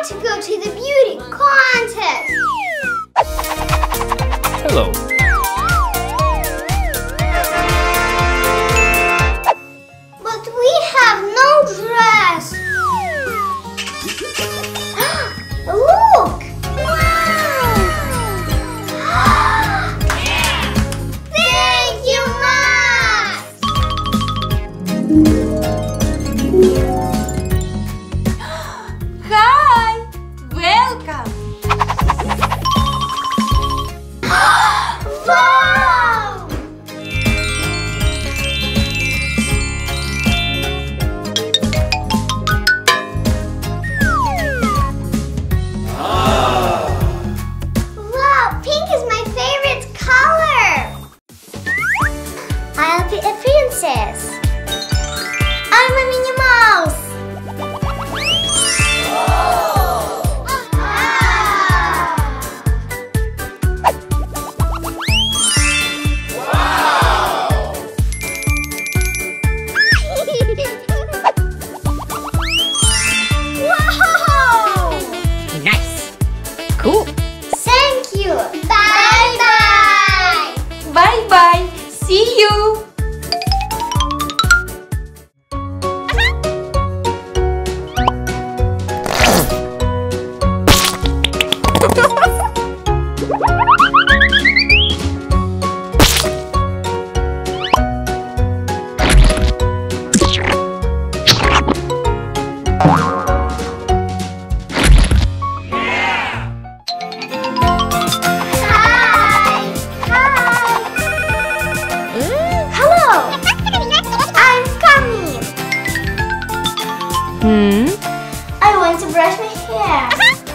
to go to the beauty contest. Hello. But we have no dress. Look! Wow! Thank you, Max! Hi! Welcome! Wow! Wow, pink is my favorite color. I'll be a princess. I'm a Minnie Mouse. Wow! Nice! Cool! Thank you. Bye-bye. Bye-bye! See you! Hi. Hi. Hello. I'm coming. I want to brush my hair.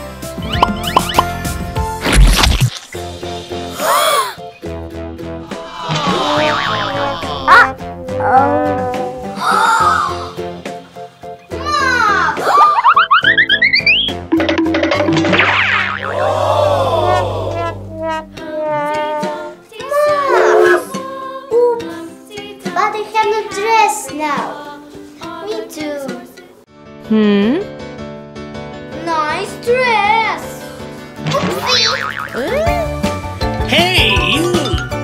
But I have no dress now. Me too. Nice dress. Oopsie. Hey, you!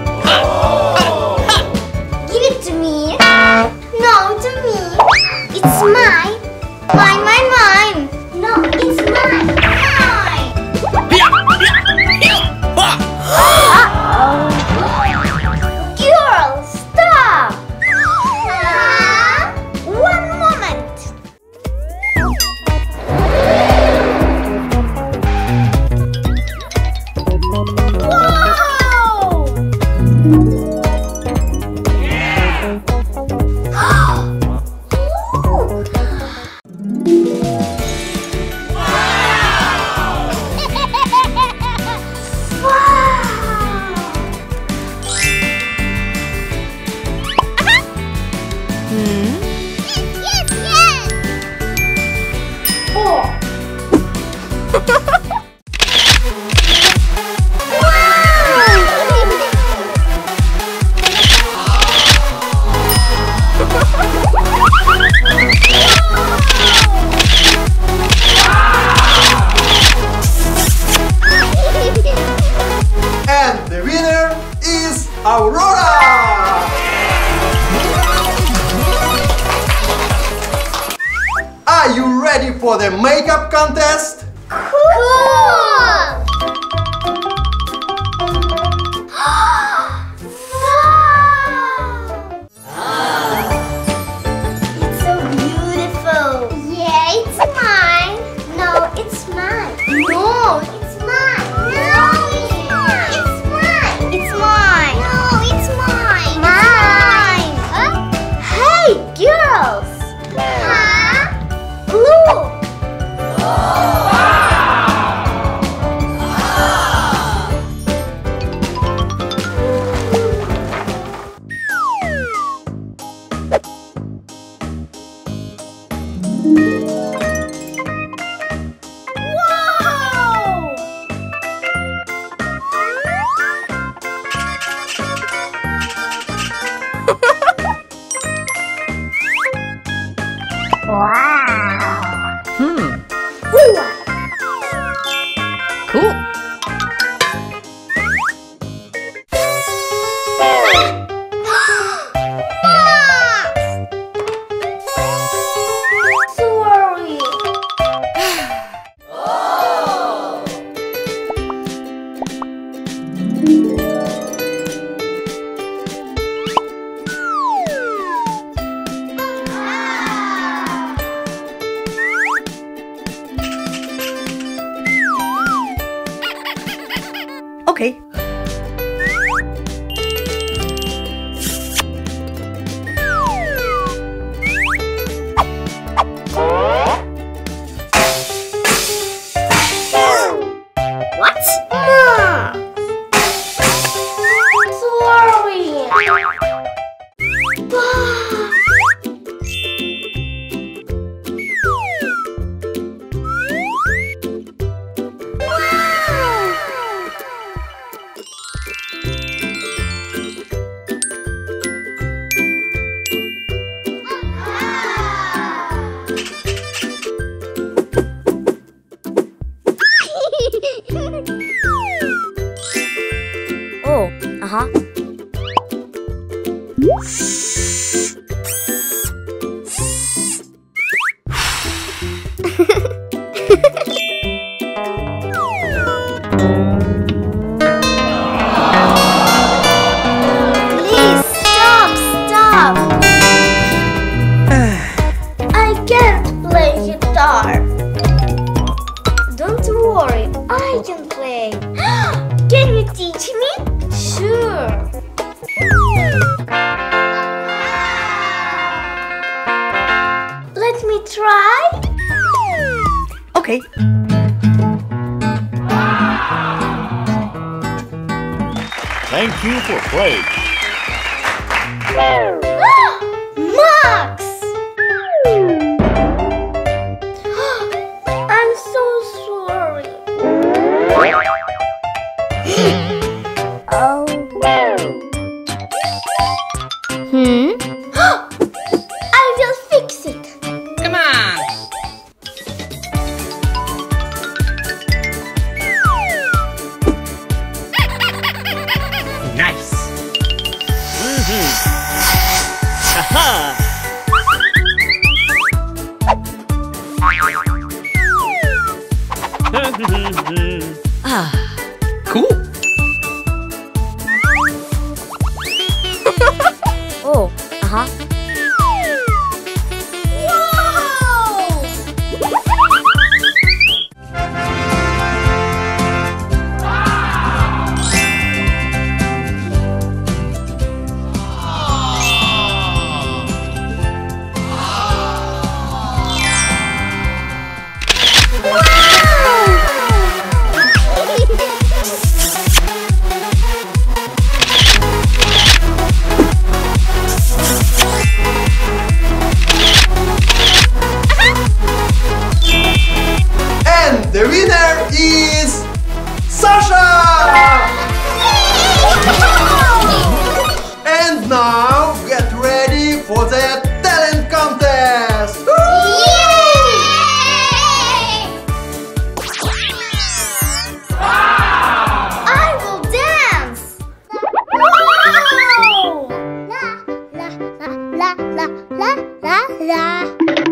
Give it to me. No, to me. It's mine. Mine. No, it's mine. Mine. Girl, stop. One moment. Wow! And the winner is Aurora! Are you ready for the makeup contest? Cool! It's so beautiful. Yeah, it's mine. No, it's mine. No, it's mine. No, it's mine. It's mine. It's mine. No, it's mine. Mine. Huh? Hey, girls. Huh? Look. Wow! Okay. What? Mom! Sorry. Oh, uh-huh. Please stop. I can't play guitar. Don't worry, I can play. Can you teach me? Sure. Let me try. Okay. Thank you for playing. Max! I'm so sorry. Oh. I will fix it. Come on. Nice. Aha! Cool. Oh, uh-huh. And the winner is Sasha! And now get ready for the talent contest! I will dance. Wow! La la la la la la.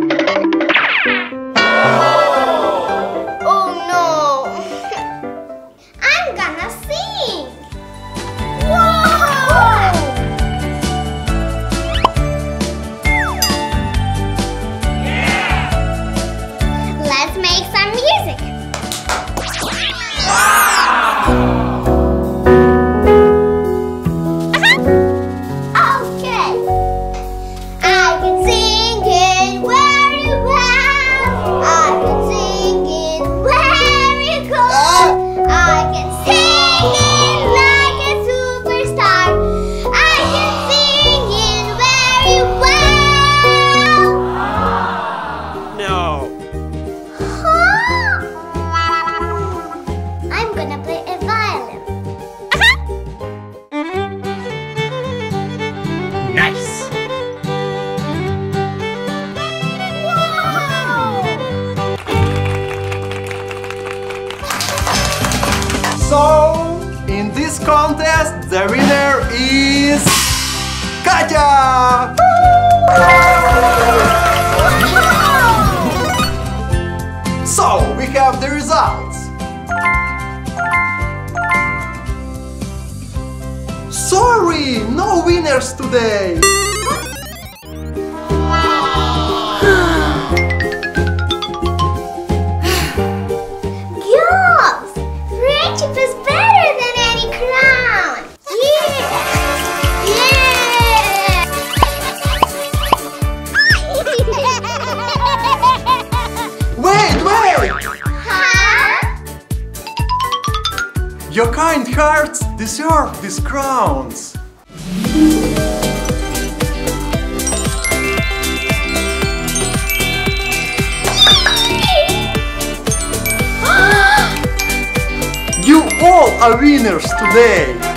Oh no! I'm gonna sing. Wow! Let's make some music. Okay. I can sing it very well. I can sing it very good. I can sing it like a superstar. I can sing it very well. No. I'm gonna play a violin. Nice. So, in this contest, the winner is Katya! So, we have the results. Sorry, no winners today. Girls, friendship is better than any Your kind hearts deserve these crowns. You all are winners today.